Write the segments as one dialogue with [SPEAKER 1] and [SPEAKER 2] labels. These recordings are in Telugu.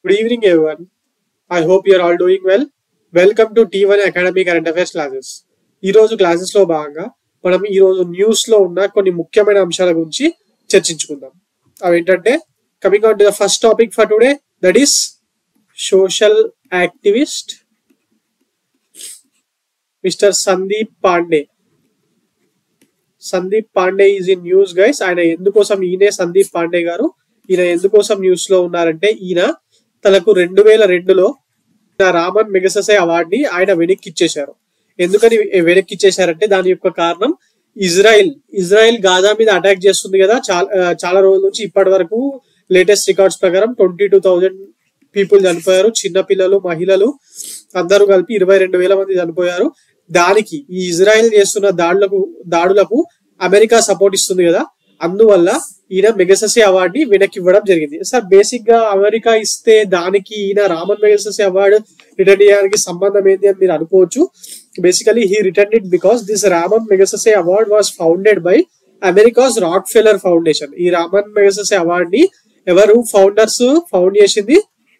[SPEAKER 1] Good evening, everyone. I hope you are all doing well. Welcome to T1 Academy Current Affairs classes. ఈ రోజు క్లాసెస్ లో భాగంగా మనం ఈ రోజు న్యూస్ లో ఉన్న కొన్ని ముఖ్యమైన అంశాల గురించి చర్చించుకుందాం. అవి ఏంటంటే coming on to the first topic for today, that is social activist mister Sandeep Pandey. Sandeep Pandey is in news guys. ఆయన ఎందుకోసం సందీప్ పాండే గారు ఈయన ఎందుకోసం న్యూస్ లో ఉన్నారంటే ఈయన తనకు 2002లో రామన్ మెగసెసే అవార్డ్ ని ఆయన వెనక్కి ఇచ్చేశారు. ఎందుకని వెనక్కి ఇచ్చేశారంటే దాని యొక్క కారణం ఇజ్రాయెల్ గాజా మీద అటాక్ చేస్తుంది కదా. చాలా రోజుల నుంచి ఇప్పటి వరకు లేటెస్ట్ రికార్డ్స్ ప్రకారం 22,000 పీపుల్ చనిపోయారు. చిన్న పిల్లలు, మహిళలు అందరూ కలిపి 22,000 మంది చనిపోయారు. దానికి ఈ ఇజ్రాయెల్ చేస్తున్న దాడులకు అమెరికా సపోర్ట్ ఇస్తుంది కదా. అందువల్ల ఈయన మెగసెసే అవార్డ్ ని వెనక్కి ఇవ్వడం జరిగింది. సార్ బేసిక్ గా అమెరికా ఇస్తే దానికి ఈయన రామన్ మెగసెసే అవార్డ్ రిటర్న్ చేయడానికి సంబంధం ఏంటి అని మీరు అనుకోవచ్చు. Basically he return it because this Ramon Magsaysay award was founded by America's Rockefeller foundation. ఈ రామన్ మెగసెసే అవార్డ్ ని ఎవరు ఫౌండ్ చేసింది?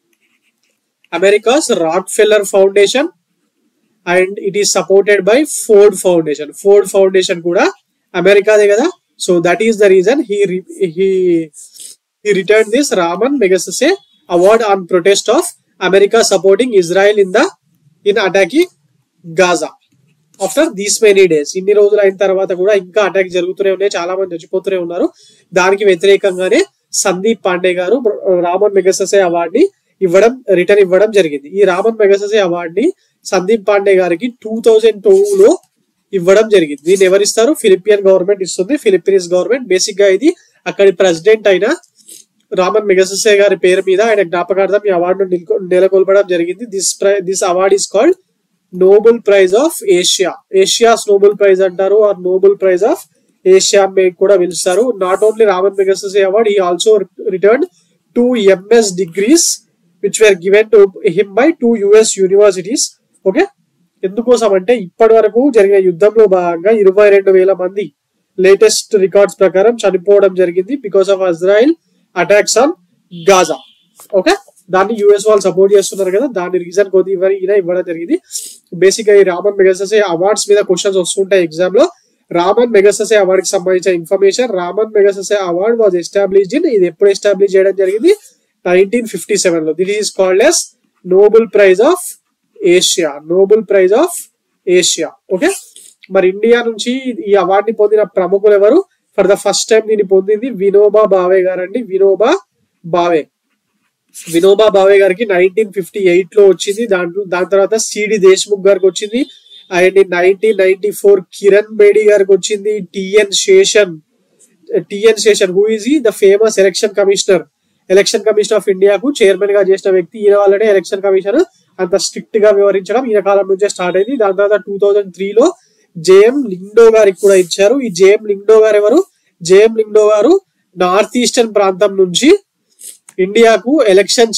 [SPEAKER 1] America's Rockefeller foundation and it is supported by Ford foundation. Ford foundation కూడా అమెరికాదే కదా. So that is the reason he returned this Raman Magsaysay award on protest of America supporting Israel in attacking Gaza. After these many days, ఇన్ని రోజులు అయిన తర్వాత కూడా ఇంకా అటాక్ జరుగుతూనే ఉన్నాయి, చాలా మంది చచ్చిపోతూనే ఉన్నారు. దానికి వ్యతిరేకంగానే సందీప్ పాండే గారు రామన్ మెగసెసే అవార్డ్ ని రిటర్న్ ఇవ్వడం జరిగింది. ఈ రామన్ మెగసెసే అవార్డ్ ని సందీప్ పాండే గారికి 2002లో ఇవ్వడం జరిగింది. దీన్ని ఎవరిస్తారు? ఫిలిపియన్ గవర్నమెంట్ ఇస్తుంది, ఫిలిప్పీన్స్ గవర్నమెంట్. బేసిక్ గా ఇది అక్కడి ప్రెసిడెంట్ అయిన రామన్ మెగసెసే గారి పేరు మీద ఆయన జ్ఞాపకార్థం ఈ అవార్డు నెలకొల్పడం జరిగింది. This award is called Nobel prize of Asia. Asia's Nobel prize అంటారు, or Nobel prize of Asia కూడా పిలుస్తారు. Not only Ramon Magsaysay award, he also returned 2 MS degrees which were given to him by 2 US universities. Okay, ఎందుకోసం అంటే ఇప్పటి వరకు జరిగిన యుద్ధంలో భాగంగా 22,000 మంది లేటెస్ట్ రికార్డ్స్ ప్రకారం చనిపోవడం జరిగింది because of Israel attacks on Gaza. Okay, దాన్ని యుఎస్ వాళ్ళు సపోర్ట్ చేస్తున్నారు కదా, దాని రీజన్ కొద్ది ఇవ్వడం జరిగింది. బేసిక్ గా ఈ రామన్ మెగసెసే అవార్డ్స్ మీద క్వశ్చన్స్ వస్తుంటాయి ఎగ్జామ్ లో. రామన్ మెగసెసే అవార్డ్ కి సంబంధించిన information. Ramon Magsaysay award was established ఇది ఎప్పుడు ఎస్టాబ్లిష్ చేయడం జరిగింది? 1957 లో. This is called as Nobel prize of Asia. Nobel prize of Asia. Okay, మరి ఇండియా నుంచి ఈ అవార్డుని పొందిన ప్రముఖులు ఎవరు? ఫర్ ద ఫస్ట్ టైం దీన్ని పొందింది వినోబా భావే గారు అండి. వినోబా భావే గారికి 1958 లో వచ్చింది. దాని తర్వాత సిడి దేశ్ముఖ్ గారికి వచ్చింది. అండ్ 1994 కిరణ్ బేడి గారికి వచ్చింది. T N Seshan who is the famous election commissioner of ఇండియాకు చైర్మన్ గా చేసిన వ్యక్తి. ఈయన వల్లనే ఎలక్షన్ కమిషన్ అంత స్ట్రిక్ట్ గా వ్యవహరించడం ఈయన కాలం నుంచే స్టార్ట్ అయింది. దాని తర్వాత 2003లో జేఎం లింగ్డో గారికి కూడా ఇచ్చారు. ఈ జేఎం లింగ్డో గారు ఎవరు? జేఎం లింగ్డో గారు నార్త్ ఈస్టర్న్ ప్రాంతం నుంచి ఇండియాకు ఎలక్షన్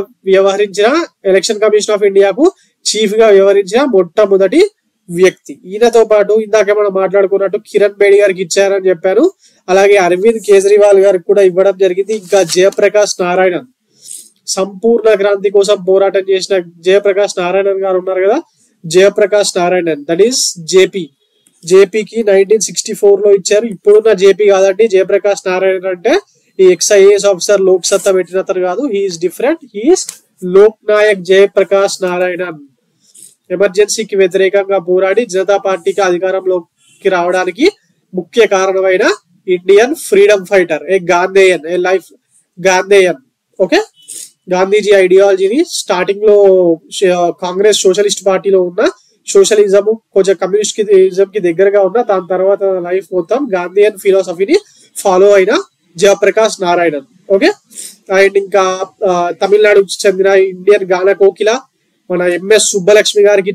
[SPEAKER 1] కమిషన్ ఆఫ్ ఇండియాకు చీఫ్ గా వ్యవహరించిన మొట్టమొదటి వ్యక్తి. ఈయనతో పాటు ఇందాక మనం మాట్లాడుకున్నట్టు కిరణ్ బేడి గారికి ఇచ్చారని చెప్పాను. అలాగే అరవింద్ కేజ్రీవాల్ గారికి కూడా ఇవ్వడం జరిగింది. ఇంకా జయప్రకాష్ నారాయణన్, సంపూర్ణ క్రాంతి కోసం పోరాటం చేసిన జయప్రకాష్ నారాయణన్ గారు ఉన్నారు కదా, జయప్రకాష్ నారాయణన్, దట్ ఈస్ జేపీకి 1964 లో ఇచ్చారు. ఇప్పుడున్న జేపీ కాదండి, జయప్రకాష్ నారాయణన్ అంటే ఈ ఎక్స్ఐఏఎస్ ఆఫీసర్ లోక్ సత్తా పెట్టిన అతను కాదు. He is different, he is Lok Nayak Jayaprakash Narayanan. ఎమర్జెన్సీకి వ్యతిరేకంగా పోరాడి జనతా పార్టీకి అధికారంలోకి రావడానికి ముఖ్య కారణమైన Indian freedom fighter, Gandhian. Okay, Gandhiji ఐడియాలజీని స్టార్టింగ్ లో కాంగ్రెస్ సోషలిస్ట్ పార్టీలో ఉన్న సోషలిజం కొంచెం కమ్యూనిస్టిజం కి దగ్గరగా ఉన్న, దాని తర్వాత లైఫ్ మొత్తం గాంధీయన్ ఫిలాసఫీని ఫాలో అయిన జయప్రకాష్ నారాయణన్. ఓకే, అండ్ ఇంకా తమిళనాడుకు చెందిన ఇండియన్ గాన కోకిల మన ఎంఎస్ సుబ్బలక్ష్మి గారికి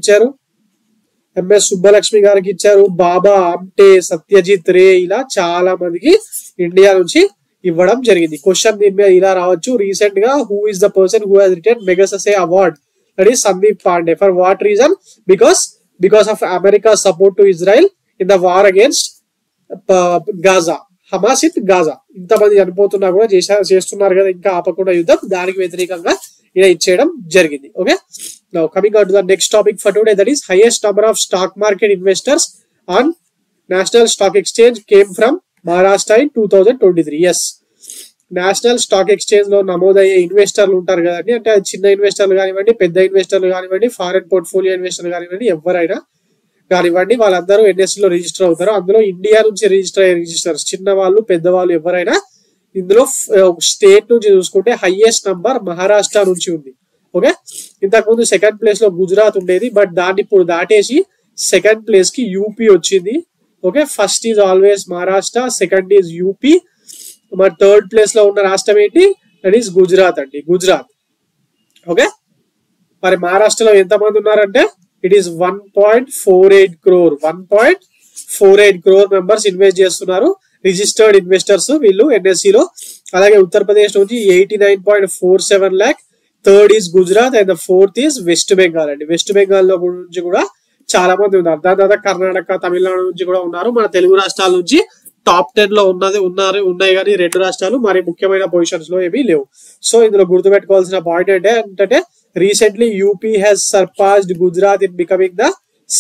[SPEAKER 1] ఇచ్చారు. బాబా ఆమ్టే, సత్యజిత్ రే, ఇలా చాలా మందికి ఇండియా నుంచి ఇవ్వడం జరిగింది. క్వశ్చన్ దీని మీద ఇలా రావచ్చు రీసెంట్ గా, who is the person who has return Magsaysay award? That is Sandeep Pandey. For what reason? Because of America support to Israel in the war against Gaza. Hamas in Gaza. ఇంతమంది చనిపోతున్నా కూడా చేస్తున్నారు కదా ఇంకా ఆపకుండా యుద్ధం. దానికి వ్యతిరేకంగా ఇలా ఇచ్చేయడం జరిగింది. Okay, now coming out to the next topic for today, that is highest number of stock market investors on national stock exchange came from Maharashtra in 2023. Yes, national stock exchange లో నమోదయ్యే ఇన్వెస్టర్లు ఉంటారు కదండి, అంటే చిన్న ఇన్వెస్టర్లు కానివ్వండి, పెద్ద ఇన్వెస్టర్లు కానివ్వండి, ఫారెన్ పోర్ట్ఫోలియో ఇన్వెస్టర్లు కానివ్వండి, ఎవరైనా కానివ్వండి, వాళ్ళందరూ ఎన్ఎస్సి లో రిజిస్టర్ అవుతారు. అందులో ఇండియా నుంచి రిజిస్టర్ అయ్యే రిజిస్టర్స్ చిన్న వాళ్ళు పెద్దవాళ్ళు ఎవరైనా ఇందులో స్టేట్ నుంచి చూసుకుంటే హైయెస్ట్ నంబర్ మహారాష్ట్ర నుంచి ఉంది. ఓకే, ఇంతకుముందు సెకండ్ ప్లేస్ లో గుజరాత్ ఉండేది, బట్ దాన్ని ఇప్పుడు దాటేసి సెకండ్ ప్లేస్ కి యూపీ వచ్చింది. Okay, first is always Maharashtra, second is UP, మరి థర్డ్ ప్లేస్ లో ఉన్న రాష్ట్రం ఏంటి, దట్ ఈస్ గుజరాత్ అండి, గుజరాత్. ఓకే, మరి మహారాష్ట్రలో ఎంతమంది ఉన్నారంటే it is 1.48 crore 1.48 crore members invest చేస్తున్నారు, రిజిస్టర్డ్ ఇన్వెస్టర్స్ వీళ్ళు ఎన్ఎస్సి లో. అలాగే ఉత్తరప్రదేశ్ నుంచి 89.47 lakh, third is Gujarat and the fourth is West Bengal అండి. వెస్ట్ బెంగాల్ లో నుంచి కూడా చాలా మంది ఉన్నారు. దాని తర్వాత కర్ణాటక, తమిళనాడు నుంచి కూడా ఉన్నారు. మన తెలుగు రాష్ట్రాల నుంచి టాప్ 10 లో ఉన్నాయి కానీ రెండు రాష్ట్రాలు మరి ముఖ్యమైన పొజిషన్స్ లో ఏమీ లేవు. సో ఇందులో గుర్తుపెట్టుకోవాల్సిన పాయింట్ ఏంటంటే recently UP has surpassed Gujarat in becoming the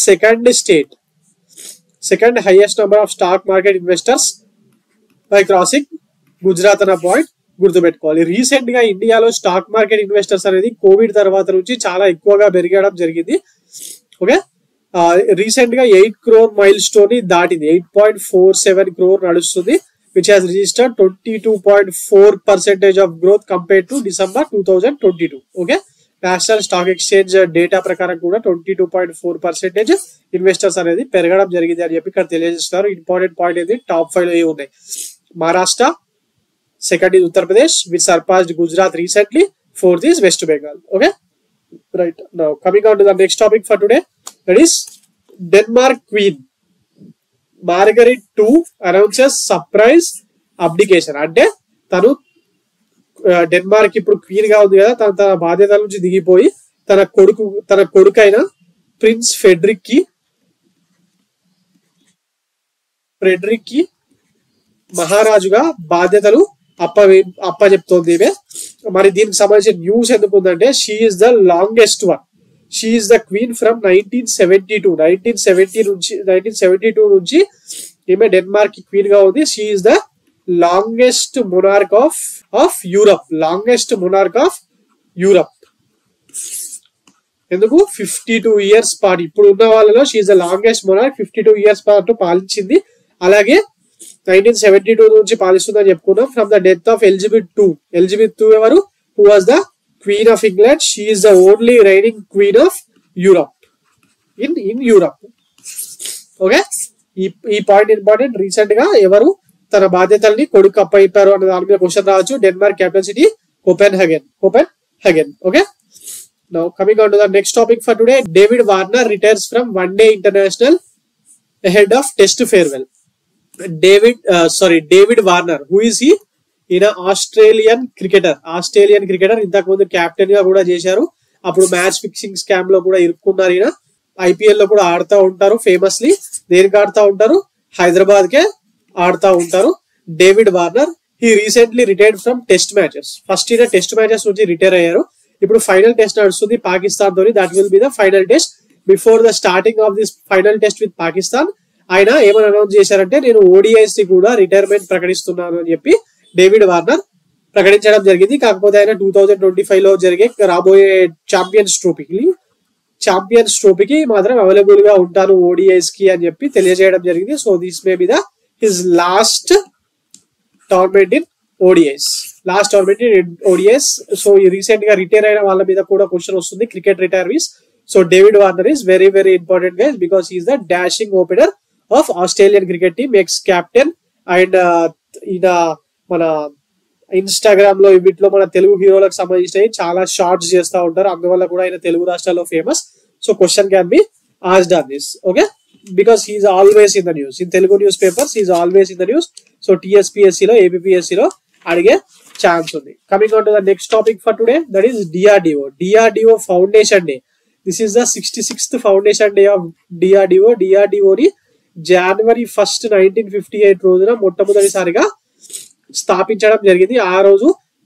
[SPEAKER 1] second highest number of stock market investors by crossing Gujarat అన్న పాయింట్ గుర్తుపెట్టుకోవాలి. రీసెంట్ గా ఇండియాలో స్టాక్ మార్కెట్ ఇన్వెస్టర్స్ అనేది కోవిడ్ తర్వాత నుంచి చాలా ఎక్కువగా పెరగడం జరిగింది. ఓకే, రీసెంట్ గా 8 crore మైల్ స్టోన్ ని దాటింది, 8.47 crore నడుస్తుంది, which has registered 22.4% of growth compared to December 2022. Okay, national stock exchange data ప్రకారం కూడా 22.4% ఇన్వెస్టర్స్ అనేది పెరగడం జరిగింది అని చెప్పి ఇక్కడ తెలియజేస్తున్నారు. ఇంపార్టెంట్ పాయింట్ ఏంటి, టాప్ 5 లో ఏ ఉన్నాయి, Maharashtra, second is Uttar Pradesh which surpassed Gujarat recently, fourth is West Bengal. Okay, right, now coming on to the next topic for today, that is Denmark queen Margaret II announces surprise abdication. అంటే తను డెన్మార్క్ ఇప్పుడు క్వీన్ గా ఉంది కదా, తన బాధ్యతల నుంచి దిగిపోయి తన కొడుకైన ప్రిన్స్ ఫెడ్రిక్ కి మహారాజుగా బాధ్యతలు అప్పచెప్తోంది. మరి దీనికి సంబంధించిన న్యూస్ ఎందుకు ఉందంటే she is the longest one, she is the queen from 1972 నుంచి ఈమె డెన్మార్క్ కి క్వీన్ గా ఉంది. She is the longest monarch of Europe. ఎందుకు 52 years పాటు, ఇప్పుడు ఉన్న వాళ్ళలో she is the longest monarch, 52 years పాటు పాలించింది. అలాగే 1972 నుంచి పాలిస్తుందని చెప్పుకున్నాం. From the death of Elizabeth II ఎవరు, who was the queen of England, she is the only reigning queen of Europe in Europe. Okay, ఈ పాయింట్ ఇంపార్టెంట్. రీసెంట్ గా ఎవరు తన బాధ్యతల్ని కొడుకు అప్పయిపారు అన్న దాని మీద క్వశ్చన్ రావచ్చు. Denmark capital city Copenhagen. Okay, now coming on to the next topic for today, David Warner retires from one day international ahead of test farewell. David Warner, who is he? ఈయన ఆస్ట్రేలియన్ క్రికెటర్. ఇంతకు ముందు కెప్టెన్ గా కూడా చేశారు. అప్పుడు మ్యాచ్ ఫిక్సింగ్ స్కామ్ లో కూడా ఇరుక్కున్నారు. ఈయన ఐపీఎల్ లో కూడా ఆడుతూ ఉంటారు. ఫేమస్లీ దేనికి ఆడుతూ ఉంటారు, హైదరాబాద్ కే ఆడుతూ ఉంటారు. David Warner he recently retired from test matches. First ఈయన టెస్ట్ మ్యాచెస్ నుంచి రిటైర్ అయ్యారు. ఇప్పుడు ఫైనల్ టెస్ట్ నడుస్తుంది పాకిస్తాన్ తోని. That will be the final test. Before the starting of this final test with Pakistan ఆయన ఏమని అనౌన్స్ చేశారంటే నేను ఓడిఐస్ ని కూడా రిటైర్మెంట్ ప్రకటిస్తున్నాను అని చెప్పి డేవిడ్ వార్నర్ ప్రకటించడం జరిగింది. కాకపోతే ఆయన 2025 లో జరిగే రాబోయే ఛాంపియన్స్ ట్రోఫీకి మాత్రం అవైలబుల్ గా ఉంటాను ఓడిఐస్ కి అని చెప్పి తెలియజేయడం జరిగింది. So this may be the his last tournament in ODIs. So ఈ రీసెంట్ గా రిటైర్ అయిన వాళ్ళ మీద కూడా క్వశ్చన్ వస్తుంది, cricket retirees. So David Warner is very very important guys because he is the dashing opener of Australian cricket team, ex captain. And ఈయన మన ఇన్స్టాగ్రామ్ లో వీటిలో మన తెలుగు హీరోలకు సంబంధించినవి చాలా షార్ట్స్ చేస్తూ ఉంటారు. అందువల్ల కూడా ఆయన తెలుగు రాష్ట్రాల్లో famous. So question can be asked on this. Okay, because he is always in the news. In Telugu newspapers he is always in the news. So TSPSC lo APPSC lo adige chance undi. Coming on to the next topic for today, that is DRDO Foundation Day. This is the 66th Foundation Day of DRDO. DRDO ni January 1st 1958 రోజున మొట్టమొదటిసారిగా స్థాపించడం జరిగింది. ఆ రోజు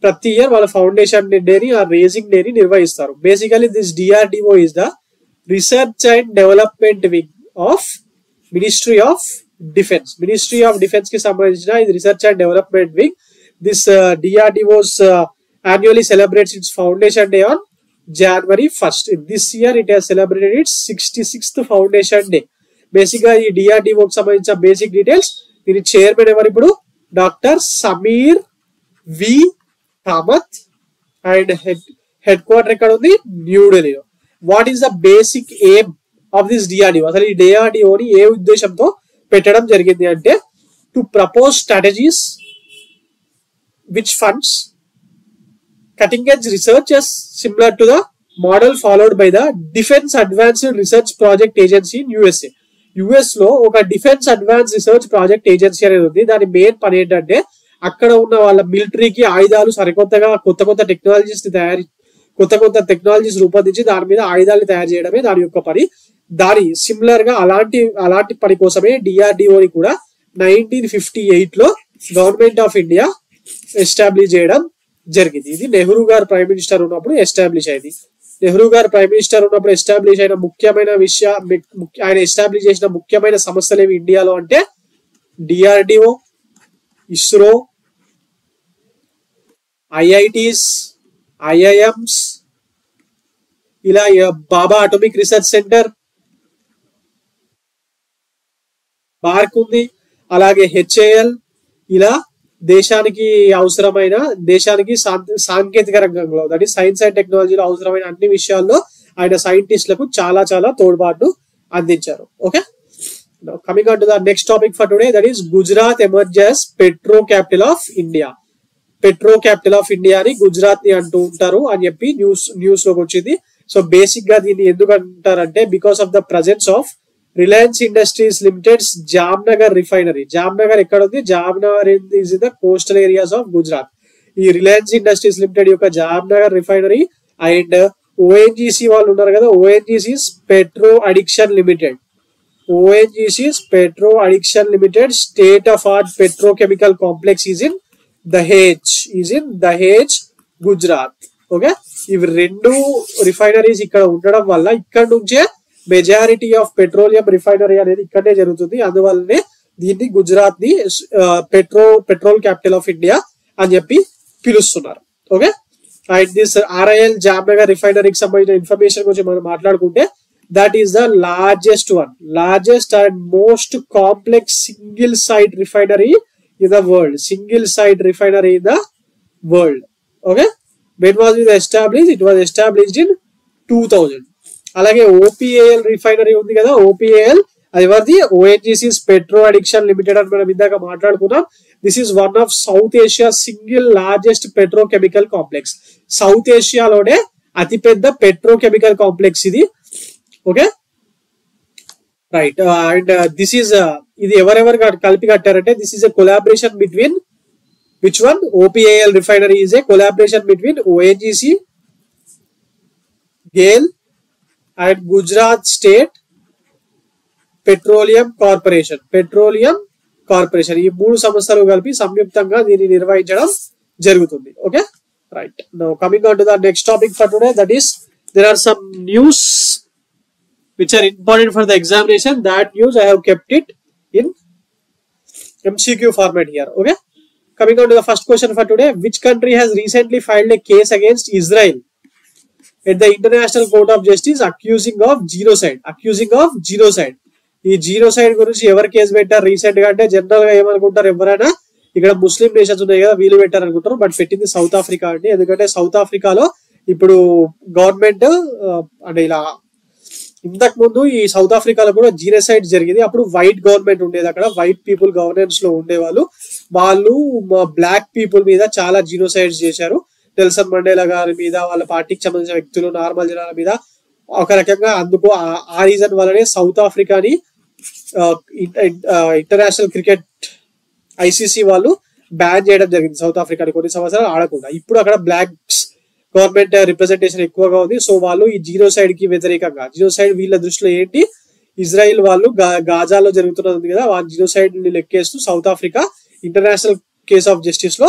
[SPEAKER 1] ప్రతి ఇయర్ వాళ్ళ ఫౌండేషన్ డేని ఆ రేజింగ్ డేని నిర్వహిస్తారు. Basically this DRDO is the research and development wing of ministry of defence. Ministry of defence కి సంబంధించిన ఇది research and development wing. This DRDO's annually celebrates its foundation day on January 1st. This year it has celebrated its 66th foundation day. Basic గా ఈ డిఆర్డిఓ కి సంబంధించిన బేసిక్ డీటెయిల్స్. దీని చైర్మన్ ఎవరు ఇప్పుడు? Doctor Sameer V Kamat and headquarter ఎక్కడ ఉంది? న్యూఢిల్లీలో. What is the basic aim of this DRDO? అసలు ఈ డిఆర్డిఓని ఏ ఉద్దేశంతో పెట్టడం జరిగింది అంటే to propose strategies which funds cutting edge researchers similar to the model followed by the Defense Advanced Research Project Agency in USA. US లో ఒక defence advance research project agency అనేది ఉంది. దాని మెయిన్ పని ఏంటంటే అక్కడ ఉన్న వాళ్ళ మిలిటరీకి ఆయుధాలు సరికొత్తగా కొత్త కొత్త టెక్నాలజీస్ రూపొందించి దాని మీద ఆయుధాలు తయారు చేయడమే దాని యొక్క పని. దాని సిమిలర్ గా అలాంటి పని కోసమే డిఆర్డిఓని కూడా 1958 లో గవర్నమెంట్ ఆఫ్ ఇండియా ఎస్టాబ్లిష్ చేయడం జరిగింది. ఇది నెహ్రూ గారు ప్రైమ్ మినిస్టర్ ఉన్నప్పుడు ఎస్టాబ్లిష్ అయింది. నెహ్రూ గారు ప్రైమ్ మినిస్టర్ ఉన్నప్పుడు ఎస్టాబ్లిష్ అయిన ఆయన ఎస్టాబ్లిష్ చేసిన ముఖ్యమైన సంస్థలు ఏవి ఇండియాలో అంటే డిఆర్డిఓ, ఇస్రో, ఐఐటీస్, ఐఐఎంస్, ఇలా Bhabha atomic research centre, BARC ఉంది, అలాగే హెచ్ఏఎల్. ఇలా దేశానికి సాంకేతిక రంగంలో దట్ ఈస్ సైన్స్ అండ్ టెక్నాలజీలో అవసరమైన అన్ని విషయాల్లో ఆయన సైంటిస్టులకు చాలా తోడ్పాటు అందించారు. Okay, coming on to the next topic for today, that is Gujarat emerges petro capital of India. Petro capital of India అని గుజరాత్ ని అంటూ ఉంటారు అని చెప్పి న్యూస్ లోకి వచ్చింది. సో బేసిక్ గా దీన్ని ఎందుకు అంటారంటే because of the presence of Reliance Industries Limited's Jamnagar refinery. Jamnagar ఎక్కడ ఉంది? Jamnagar is in the coastal areas of Gujarat. ఈ రిలయన్స్ ఇండస్ట్రీస్ లిమిటెడ్ యొక్క జామ్నగర్ రిఫైనరీ అండ్ ఓఎన్జీసీ వాళ్ళు ఉన్నారు కదా, ONGC's petro addition limited. ONGC's petro addition limited state of art petrochemical complex is in Dahej Gujarat. Okay, ఇవి రెండు రిఫైనరీస్ ఇక్కడ ఉండడం వల్ల ఇక్కడ నుంచే మెజారిటీ ఆఫ్ పెట్రోలియం రిఫైనరీ అనేది ఇక్కడే జరుగుతుంది. అందువల్లనే దీన్ని గుజరాత్ ని పెట్రోల్ క్యాపిటల్ ఆఫ్ ఇండియా అని చెప్పి పిలుస్తున్నారు. Okay, and this RIL Jamnagar రిఫైనరీకి సంబంధించిన ఇన్ఫర్మేషన్ గురించి మనం మాట్లాడుకుంటే that is the largest and most complex single site refinery in the world. Okay, when was it established? It was established in 2000. అలాగే ఓపీఏఎల్ రిఫైనరీ ఉంది కదా, ఓపీఏఎల్ అది ఎవరిది? ఓఎన్జీసీస్ పెట్రో అడిక్షన్ లిమిటెడ్ అని మనం ఇందాక మాట్లాడుకున్నాం. This is one of South Asia single largest petrochemical complex. South ఏషియాలోనే అతిపెద్ద పెట్రోకెమికల్ కాంప్లెక్స్ ఇది. Okay, right. And this is ఇది ఎవరెవరు కలిపి కట్టారంటే this is a collaboration between which one? OPAL refinery is a collaboration between ONGC, GAIL and Gujarat State Petroleum Corporation. ఈ మూడు సంస్థలు కలిపి సంయుక్తంగా దీన్ని నిర్వహించడం జరుగుతుంది. Okay, right. Now coming on to the next topic for today, that is there are some news which are important for the examination. That news I have kept it in MCQ format here. Okay, coming on to the first question for today, which country has recently filed a case against Israel at the International Court of Justice accusing of genocide? ఈ జీనోసైడ్ గురించి ఎవరు కేసు పెట్టారు రీసెంట్ గా అంటే జనరల్ గా ఏమనుకుంటారు, ఎవరైనా ఇక్కడ ముస్లిం నేషన్స్ ఉన్నాయి కదా వీళ్ళు పెట్టారు అనుకుంటారు. బట్ పెట్టింది సౌత్ ఆఫ్రికా అండి. ఎందుకంటే సౌత్ ఆఫ్రికాలో ఇప్పుడు గవర్నమెంట్ అంటే ఇలా ఇంతకు ముందు ఈ సౌత్ ఆఫ్రికాలో కూడా జీనోసైడ్ జరిగింది. అప్పుడు వైట్ గవర్నమెంట్ ఉండేది, అక్కడ వైట్ పీపుల్ గవర్నెన్స్ లో ఉండేవాళ్ళు. వాళ్ళు బ్లాక్ పీపుల్ మీద చాలా జీనోసైడ్స్ చేశారు. నెల్సన్ మండేలా గారి మీద, వాళ్ళ పార్టీకి సంబంధించిన వ్యక్తులు, నార్మల్ జనాల మీద. ఒక రకంగా అందుకు ఆ రీజన్ వల్లనే సౌత్ ఆఫ్రికాని ఇంటర్నేషనల్ క్రికెట్ ఐసీసీ వాళ్ళు బ్యాన్ చేయడం జరిగింది. సౌత్ ఆఫ్రికాని కొన్ని సంవత్సరాలు ఆడకుండా. ఇప్పుడు అక్కడ బ్లాక్స్ గవర్నమెంట్ రిప్రజెంటేషన్ ఎక్కువగా ఉంది. సో వాళ్ళు ఈ జీనోసైడ్ కి వ్యతిరేకంగా, జీనోసైడ్ వీళ్ళ దృష్టిలో ఏంటి, ఇజ్రాయిల్ వాళ్ళు గాజాలో జరుగుతున్నది కదా, ఆ జీనోసైడ్ ని లెక్కేస్తూ South Africa international case of justice లో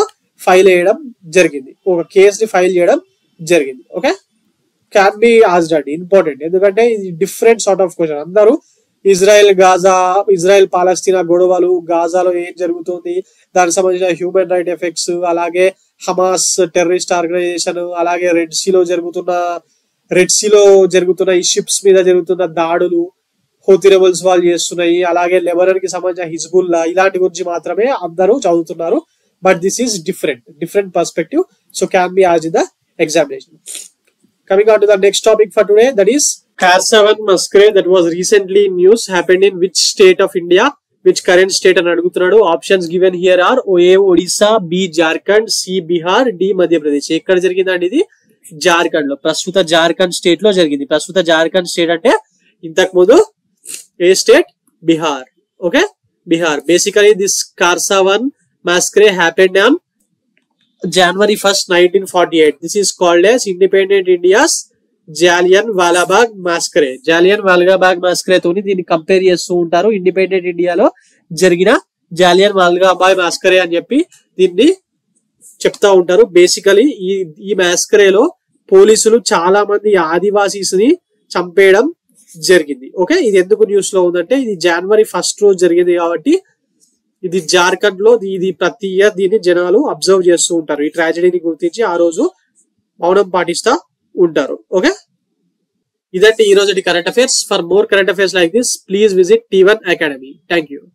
[SPEAKER 1] ఫైల్ చేయడం జరిగింది, ఒక కేసుని ఫైల్ చేయడం జరిగింది. ఓకే, క్యాన్ బి ఆస్క్డ్ అండి, ఇంపార్టెంట్, ఎందుకంటే ఇది డిఫరెంట్ సార్ట్ ఆఫ్ క్వశ్చన్. అందరూ ఇజ్రాయెల్ పాలస్తీనా గొడవలు, గాజాలో ఏం జరుగుతుంది, దానికి సంబంధించిన హ్యూమన్ రైట్ ఎఫెక్ట్స్, అలాగే హమాస్ టెర్రరిస్ట్ ఆర్గనైజేషన్, అలాగే రెడ్ సీలో జరుగుతున్న ఈ షిప్స్ మీద జరుగుతున్న దాడులు, హౌతీ రెబల్స్ వాళ్ళు చేస్తున్నాయి, అలాగే లెబనాన్ కి సంబంధించిన హిజ్బుల్లా, ఇలాంటి గురించి మాత్రమే అందరూ చదువుతున్నారు. But this is different perspective, so can be asked in the examination. Coming on to the next topic for today, that is Kharsavan massacre that was recently in news, happened in which state of India, which current state అని అడుగుతున్నాడు. Options given here are A Odisha, B Jharkhand, C Bihar, D Madhya Pradesh. ఎక్కడ జరిగిందండి ఇది? జార్ఖండ్ లో, ప్రస్తుత జార్ఖండ్ స్టేట్ లో జరిగింది. ప్రస్తుత జార్ఖండ్ స్టేట్ అంటే ఇంతకు ముందు ఏ state? Bihar. Okay, Bihar. Basically this Kharsavan massacre happened on January 1st, 1948. This is called as Independent India's Jallianwala Bagh Massacre. Jallianwala Bagh Massacre తోని దీన్ని కంపేర్ చేస్తూ ఉంటారు. ఇండిపెండెంట్ ఇండియాలో జరిగిన Jallianwala Bagh Massacre అని చెప్పి దీన్ని చెప్తా ఉంటారు. బేసికలీ ఈ massacre లో పోలీసులు చాలా మంది ఆదివాసీస్ ని చంపేయడం జరిగింది. ఓకే, ఇది ఎందుకు న్యూస్ లో ఉందంటే ఇది January 1st రోజు జరిగింది కాబట్టి ఇది జార్ఖండ్ లో ఇది ప్రతి ఇయర్ దీన్ని జనాలు అబ్జర్వ్ చేస్తూ ఉంటారు. ఈ ట్రాజడీని గుర్తించి ఆ రోజు మౌనం పాటిస్తా ఉంటారు. ఓకే, ఇదంటే ఈ రోజు current affairs. For more current affairs like this please visit T1 Academy. Thank you.